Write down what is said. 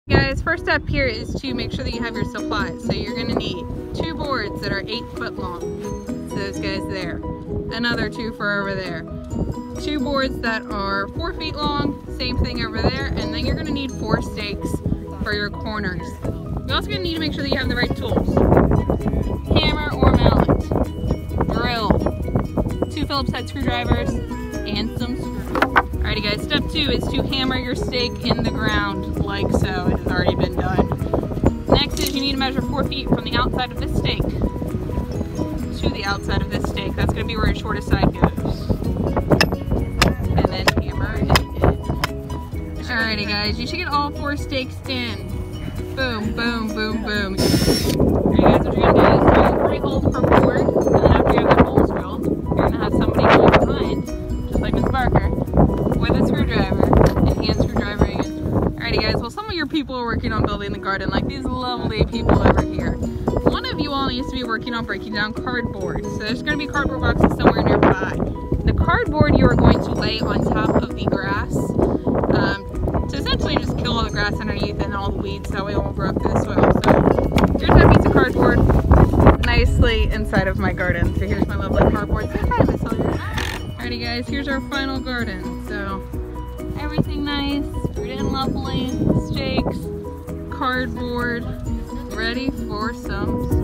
Guys, first step here is to make sure that you have your supplies. So you're going to need 2 boards that are 8 foot long. So those guys there. Another 2 for over there. 2 boards that are 4 feet long, same thing over there. And then you're going to need 4 stakes for your corners. You're also going to need to make sure that you have the right tools. Hammer or mallet, drill, 2 Phillips head screwdrivers, and some screws. Alrighty guys, step 2 is to hammer your stake in the ground like so. It has already been done. Next is you need to measure 4 feet from the outside of this stake to the outside of this stake. That's going to be where your shortest side goes. And then hammer it in. Alrighty guys, you should get all 4 stakes in. Boom, boom, boom, boom. Alright guys, what you're going to do is drill 3 holes per board. And then after you have the holes drilled, you're going to have somebody going behind, just like Miss Barker, with a screwdriver and hand screwdriver against. Alrighty guys, well some of your people are working on building the garden, like these lovely people over here. One of you all needs to be working on breaking down cardboard. So there's going to be cardboard boxes somewhere nearby. The cardboard you are going to lay on top of the grass to essentially just kill all the grass underneath and all the weeds so it won't grow up through the soil. So here's that piece of cardboard nicely inside of my garden. So here's my lovely cardboard. Say hi, Miss Hilliard. Alrighty guys, here's our final garden. So everything nice, pretty and lovely, stakes, cardboard, ready for some